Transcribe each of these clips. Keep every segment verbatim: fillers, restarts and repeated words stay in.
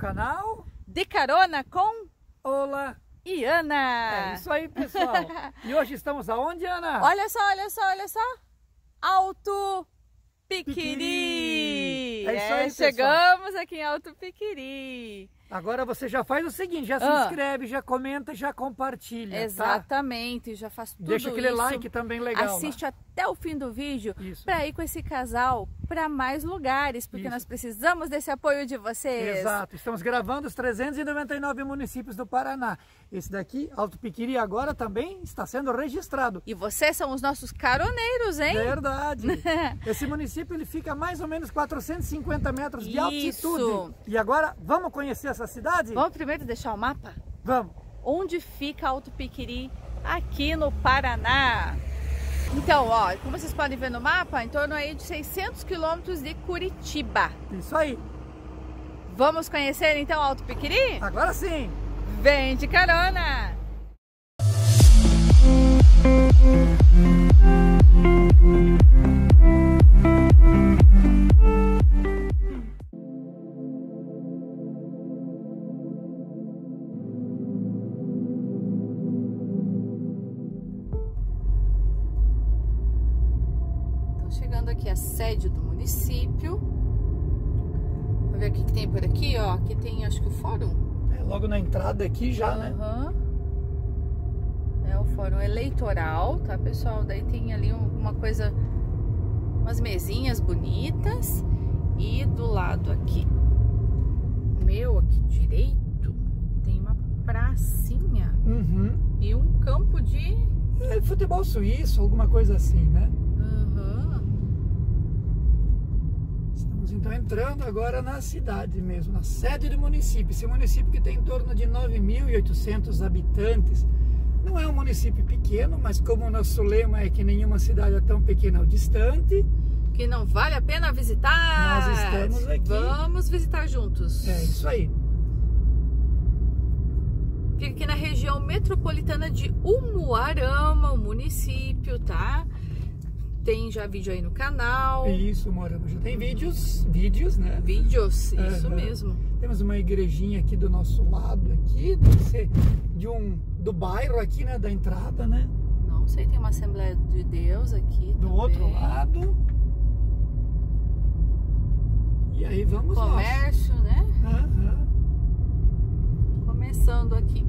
canal De Carona com Olá e Ana. É isso aí, pessoal. E hoje estamos aonde, Ana? Olha só, olha só, olha só. Alto Piquiri. Piquiri. É isso aí, é, chegamos aqui em Alto Piquiri. Agora você já faz o seguinte, já se ah. inscreve, já comenta, já compartilha. Exatamente, tá? Já faz tudo Deixa aquele isso. like também legal. Assiste lá. até o fim do vídeo para ir com esse casal para mais lugares, porque isso. nós precisamos desse apoio de vocês. Exato, estamos gravando os trezentos e noventa e nove municípios do Paraná. Esse daqui, Alto Piquiri, agora também está sendo registrado. E vocês são os nossos caroneiros, hein? Verdade. Esse município ele fica a mais ou menos quatrocentos e cinquenta metros de Isso. altitude. E agora, vamos conhecer essa cidade? Vamos primeiro deixar o mapa? Vamos. Onde fica Alto Piquiri, aqui no Paraná. Então, ó, como vocês podem ver no mapa, em torno aí de seiscentos quilômetros de Curitiba. Isso aí. Vamos conhecer então Alto Piquiri? Agora sim. Vem de carona! Chegando aqui a sede do município. Vamos ver o que, que tem por aqui, ó. Aqui tem, acho que o fórum. É logo na entrada aqui já, uhum. né? É o fórum eleitoral, tá, pessoal? Daí tem ali uma coisa, umas mesinhas bonitas. E do lado aqui, meu, aqui direito, tem uma pracinha. Uhum. E um campo de... É, futebol suíço, alguma coisa assim, né? Então entrando agora na cidade mesmo, na sede do município. Esse município que tem em torno de nove mil e oitocentos habitantes. Não é um município pequeno, mas como o nosso lema é que nenhuma cidade é tão pequena ou distante, que não vale a pena visitar. Nós estamos aqui. Vamos visitar juntos. É isso aí. Fica aqui na região metropolitana de Umuarama, o município, tá? Tem já vídeo aí no canal. Isso, Morama. Já tem vídeos, vídeos, né? Vídeos, isso uhum. mesmo. Temos uma igrejinha aqui do nosso lado aqui, deve ser de um, do bairro aqui, né? Da entrada, né? Não sei, tem uma Assembleia de Deus aqui do também. outro lado. E aí vamos lá. Comércio, nós. né? Uhum. Começando aqui.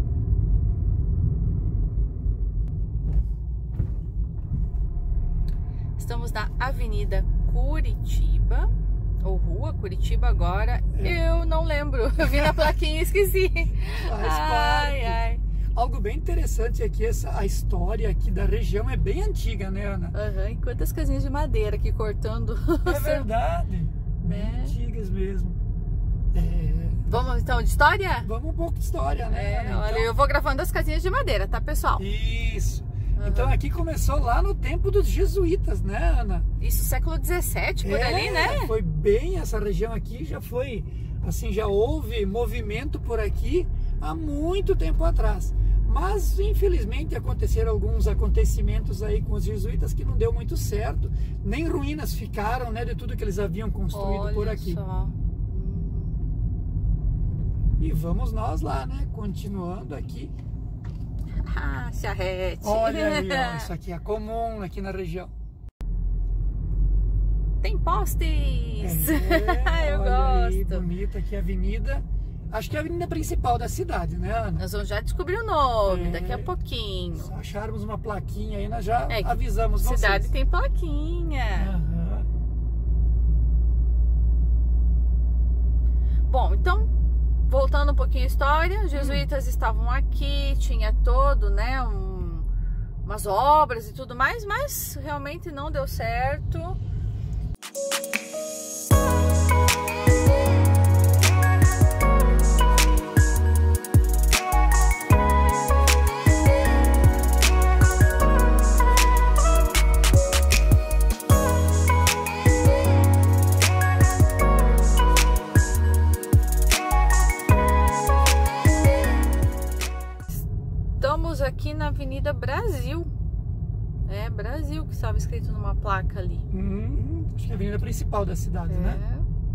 Estamos na Avenida Curitiba, ou Rua Curitiba agora, é. eu não lembro, eu vi na plaquinha e esqueci. Faz ai, parte. ai. Algo bem interessante aqui, essa, a história aqui da região é bem antiga, né, Ana? Uhum. E quantas casinhas de madeira aqui cortando. É verdade, bem é. antigas mesmo. É... Vamos então de história? Vamos um pouco de história, né, é, Ana? Então... Olha, eu vou gravando as casinhas de madeira, tá, pessoal? Isso. Uhum. Então aqui começou lá no tempo dos jesuítas, né, Ana? Isso, século dezessete, por é, ali, né? Foi bem, essa região aqui já foi, assim, já houve movimento por aqui há muito tempo atrás. Mas, infelizmente, aconteceram alguns acontecimentos aí com os jesuítas que não deu muito certo. Nem ruínas ficaram, né, de tudo que eles haviam construído Olha por aqui. Só. E vamos nós lá, né, continuando aqui. Ah, charrete. Olha aí, ó, isso aqui é comum aqui na região. Tem postes. É, eu olha gosto. Aí, bonita aqui a avenida. Acho que é a avenida principal da cidade, né, Ana? Nós vamos já descobrir o nome é, daqui a pouquinho. Se acharmos uma plaquinha aí, nós já é, avisamos vocês. Cidade tem plaquinha. Uhum. Bom, então, voltando um pouquinho à história, os jesuítas hum. estavam aqui, tinha todo, né, um, umas obras e tudo mais, mas realmente não deu certo. Estamos aqui na Avenida Brasil. É, Brasil, que estava escrito numa placa ali. Hum, acho que é a avenida principal da cidade, é, né?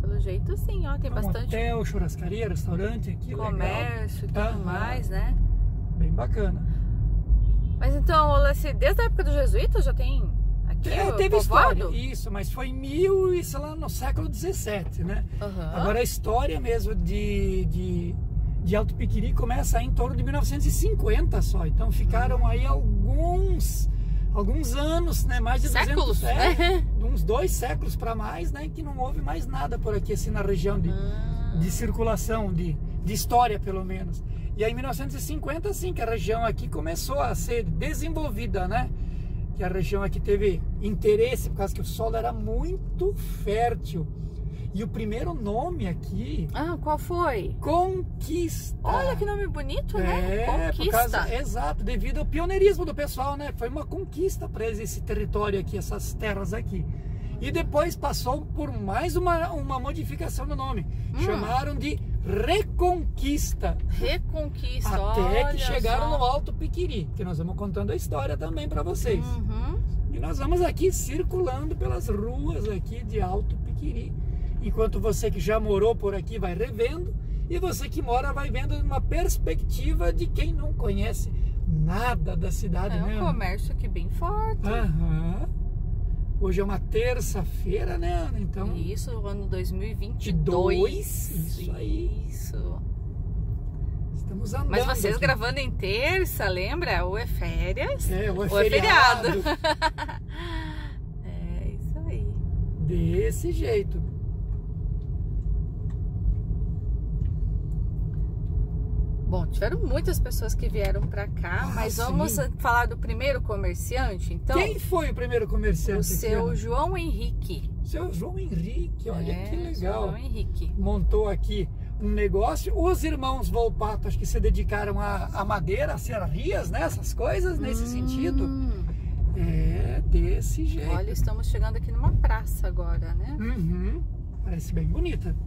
Pelo jeito sim, ó, tem um bastante hotel, churrascaria, restaurante aqui, comércio e tudo Aham. mais, né? Bem bacana. Mas então, Olaci, desde a época dos jesuítas já tem aqui É, o teve povoado? história, isso, mas foi em mil e sei lá, no século dezessete, né? Aham. Agora a história mesmo de, de, de Alto Piquiri começa em torno de mil novecentos e cinquenta só. Então ficaram aí alguns, alguns anos, né? Mais de Séculos, duzentos, é, né? uns dois séculos para mais, né? Que não houve mais nada por aqui, assim, na região de, Ah. de circulação, de, de história pelo menos. E aí em mil novecentos e cinquenta, sim, que a região aqui começou a ser desenvolvida, né? Que a região aqui teve interesse, por causa que o solo era muito fértil. E o primeiro nome aqui, Ah, qual foi? Conquista. Olha que nome bonito, né? É, por Conquista. causa, exato, devido ao pioneirismo do pessoal, né? Foi uma conquista para eles esse território aqui, essas terras aqui. E depois passou por mais uma, uma modificação do nome. Hum. Chamaram de Reconquista. Reconquista. Até olha que chegaram só. no Alto Piquiri, que nós vamos contando a história também para vocês. Uhum. E nós vamos aqui circulando pelas ruas aqui de Alto Piquiri. Enquanto você que já morou por aqui vai revendo, e você que mora vai vendo uma perspectiva de quem não conhece nada da cidade, É né? um comércio aqui bem forte. Aham. Hoje é uma terça-feira, né, Ana? Então, Isso, ano dois mil e vinte e dois, dois. isso aí. Isso. estamos andando. Mas vocês aqui. gravando em terça, lembra? Ou é férias? É, ou é ou é feriado. feriado. É isso aí. Desse jeito. Bom, tiveram muitas pessoas que vieram pra cá, Ah, mas sim. vamos falar do primeiro comerciante, então? Quem foi o primeiro comerciante? O seu aqui, Ana? João Henrique. Seu João Henrique, olha É, que legal. João Henrique. Montou aqui um negócio. Os irmãos Volpato, acho que se dedicaram a, a madeira, a serrarias, né? Essas coisas, nesse Hum, sentido. É, desse jeito. Olha, estamos chegando aqui numa praça agora, né? Uhum. Parece bem bonita.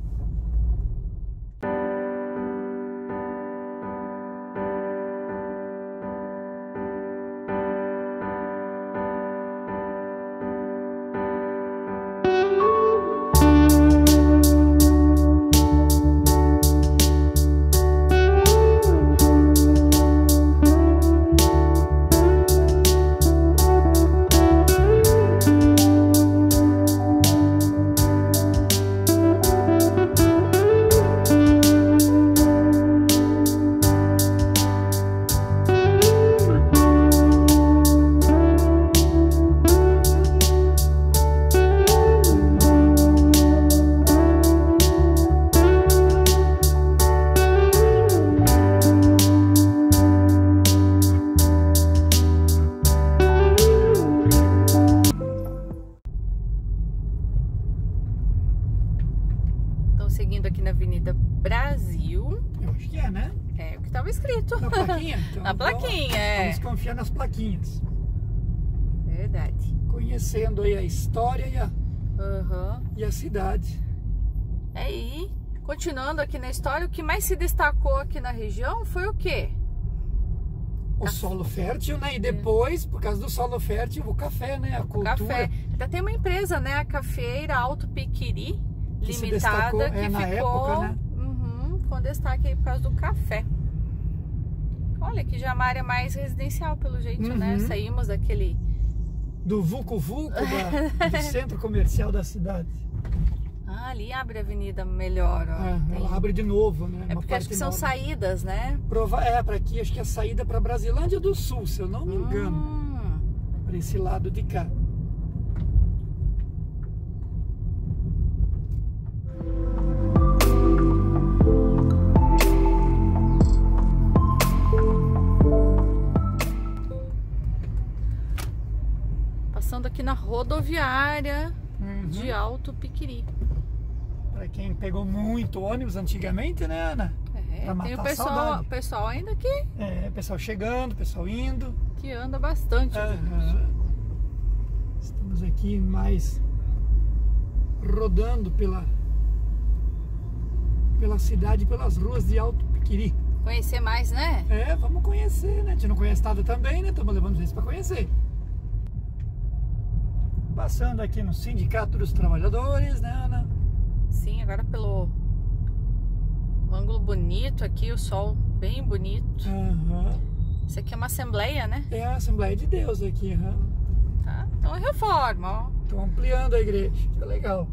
Seguindo aqui na Avenida Brasil. Eu acho que é, né? É o que estava escrito. Na plaquinha? Então, Na plaquinha, é. Vamos confiar nas plaquinhas. Verdade. Conhecendo aí a história e a, Uhum. e a cidade. É, e continuando aqui na história, o que mais se destacou aqui na região foi o quê? O Café. solo fértil, né? E depois, por causa do solo fértil, o café, né? A O cultura. café. Até tem uma empresa, né? A Cafeira Alto Piquiri Que se Limitada, destacou, que é, na ficou época, né? uhum, com destaque aí por causa do café. Olha, que já é uma área mais residencial, pelo jeito, Uhum. né? Saímos daquele... Do Vucu Vucu, da, do centro comercial da cidade. Ah, ali abre a avenida melhor, ó. É, Tem- ela abre de novo, né? É Uma porque acho parte que são nova. saídas, né? Prova... É, para aqui, acho que é a saída para Brasilândia do Sul, se eu não me engano. Hum. Para esse lado de cá. Passando aqui na rodoviária Uhum. de Alto Piquiri. Para quem pegou muito ônibus antigamente, né, Ana? É, Pra matar tem o a pessoal, saudade. pessoal ainda que, É, pessoal chegando, pessoal indo. que anda bastante. Aham. Estamos aqui mais rodando pela pela cidade, pelas ruas de Alto Piquiri. Conhecer mais, né? É, vamos conhecer, né? A gente não conhece nada também, né? Estamos levando gente para conhecer. Passando aqui no Sindicato dos Trabalhadores, né, Ana? Sim, agora pelo um ângulo bonito aqui, o sol bem bonito. Uhum. Isso aqui é uma assembleia, né? É a Assembleia de Deus aqui, uhum. Tá? Então reforma, ó. Estão ampliando a igreja, que legal.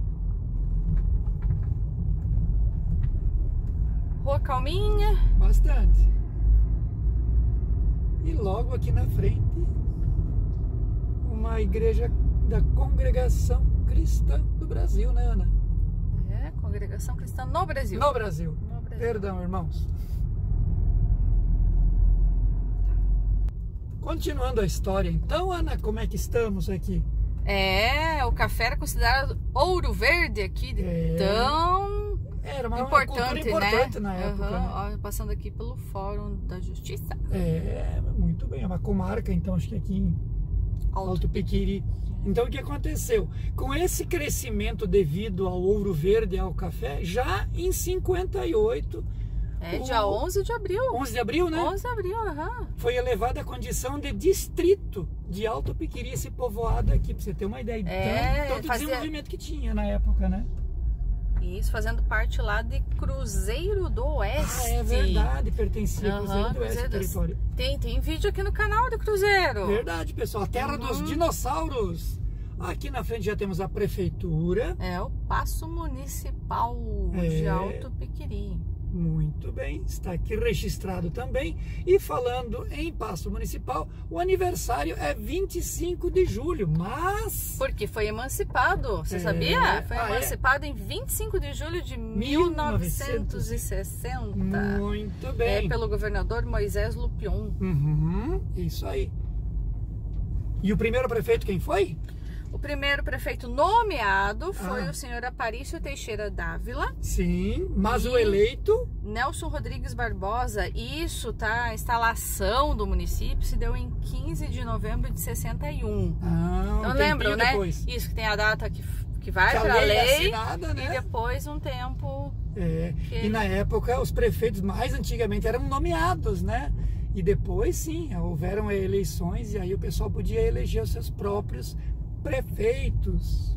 Rua calminha. Bastante. E logo aqui na frente, uma igreja da Congregação Cristã do Brasil, né, Ana? É, Congregação Cristã no Brasil. No Brasil. No Brasil. Perdão, irmãos. Continuando a história, então, Ana, como é que estamos aqui? É, o café era considerado ouro verde aqui, É. tão Era uma importante, cultura importante né? na época, Uhum. né? Ó, passando aqui pelo Fórum da Justiça. É, muito bem. É uma comarca, então, acho que aqui em Alto, Alto Piquiri. Então, o que aconteceu? Com esse crescimento devido ao ouro verde e ao café, já em cinquenta e oito... É, dia o... onze de abril. onze de abril, né? onze de abril, aham. Foi elevada à condição de distrito de Alto Piquiri, esse povoado aqui, pra você ter uma ideia. É, então, todo o fazia- desenvolvimento que tinha na época, né? Isso, fazendo parte lá de Cruzeiro do Oeste. Ah, é verdade, pertencia ao Aham, Cruzeiro do Oeste, Cruzeiro do- território. Tem, tem vídeo aqui no canal do Cruzeiro. Verdade, pessoal. A terra Uhum. dos dinossauros. Aqui na frente já temos a prefeitura. É o Paço Municipal de É. Alto Piquiri. Muito bem, está aqui registrado também. E falando em Paço Municipal, o aniversário é vinte e cinco de julho, mas... Porque foi emancipado, você É. sabia? Foi Ah, é? emancipado em vinte e cinco de julho de mil novecentos e sessenta. Muito bem. É pelo governador Moisés Lupion. Uhum, isso aí. E o primeiro prefeito quem foi? O primeiro prefeito nomeado foi Ah. o senhor Aparício Teixeira Dávila. Sim, mas E- o eleito... Nelson Rodrigues Barbosa. Isso, tá? A instalação do município se deu em quinze de novembro de sessenta e um. Ah, Então um lembram, tempinho né? depois. Isso, que tem a data que, que vai Que a para a lei é lei, assinada, né? e depois um tempo... É, Que- E na época os prefeitos mais antigamente eram nomeados, né? E depois sim, houveram eleições e aí o pessoal podia eleger os seus próprios prefeitos.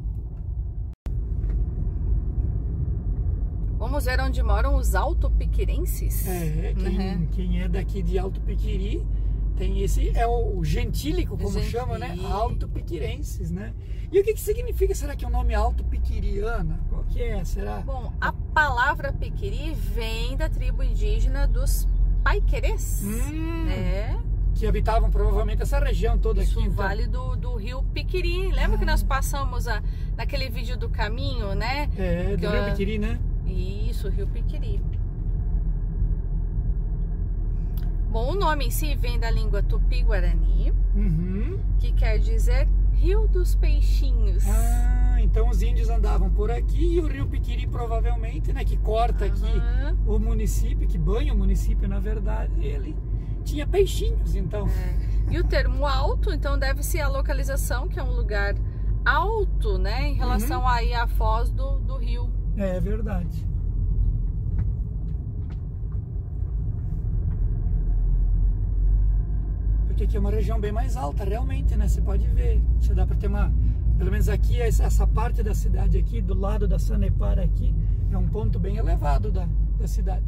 Vamos ver onde moram os altopiquirenses. É, quem, Uhum. quem é daqui de Alto Piquiri tem esse, é o gentílico, como Gentílico. chama, né? Alto Piquirenses, né? E o que, que significa, será que é o nome Alto Piquiriana? Qual que é, será? Bom, a palavra piquiri vem da tribo indígena dos paiquerês. Hum, É, Que habitavam provavelmente essa região toda isso, aqui. o então. vale do, do rio Piquiri. Lembra Ah. que nós passamos a, naquele vídeo do caminho, né? É, do Que Rio eu- Piquiri, né? Isso, Rio Piquiri. Bom, o nome em si vem da língua tupi-guarani, Uhum. que quer dizer Rio dos Peixinhos. Ah, então os índios andavam por aqui e o Rio Piquiri provavelmente, né, que corta aqui Aham. o município, que banha o município, na verdade, ele tinha peixinhos, então. E o termo alto, então, deve ser a localização, que é um lugar alto, né, em relação aí à foz do, do rio. É, verdade. Porque aqui é uma região bem mais alta, realmente, né? Você pode ver. Você dá para ter uma... Pelo menos aqui, essa essa parte da cidade aqui, do lado da Sanepar aqui, é um ponto bem elevado da, da cidade.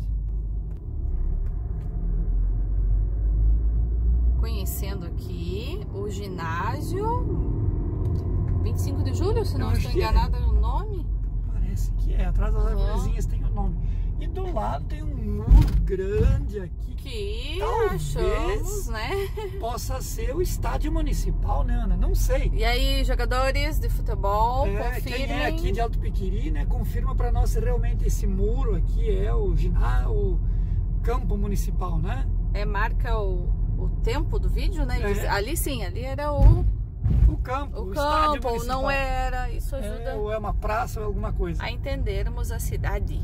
Conhecendo aqui o ginásio vinte e cinco de julho, se Eu não acho estou que é. enganada no nome. Parece que é. Atrás das Aham. arvorezinhas tem o nome. E do lado tem um muro grande aqui que Que Talvez. achamos, né? possa ser o estádio municipal, né, Ana? Não sei. E aí, jogadores de futebol, É, confirmem. quem é aqui de Alto Piquiri, né? Confirma para nós se realmente esse muro aqui é o ginásio, o campo municipal, né? É, marca o, o tempo do vídeo, né? É. Diz- Ali sim, ali era o, O campo, o o, estádio campo, ou municipal. não era. Isso ajuda É, ou é uma praça ou alguma coisa. a entendermos a cidade.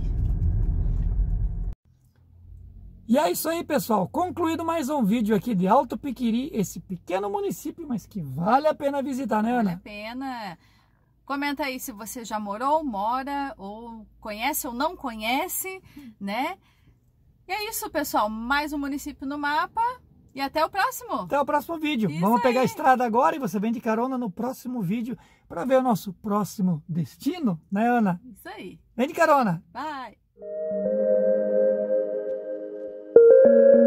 E é isso aí, pessoal. Concluído mais um vídeo aqui de Alto Piquiri, esse pequeno município, mas que vale a pena visitar, né, Vale a Ana? pena. Comenta aí se você já morou, mora, ou conhece ou não conhece, né? E é isso, pessoal. Mais um município no mapa. E até o próximo. Até o próximo vídeo. Isso Vamos pegar aí. a estrada agora e você vem de carona no próximo vídeo para ver o nosso próximo destino, né, Ana? Isso aí. Vem de carona. Bye.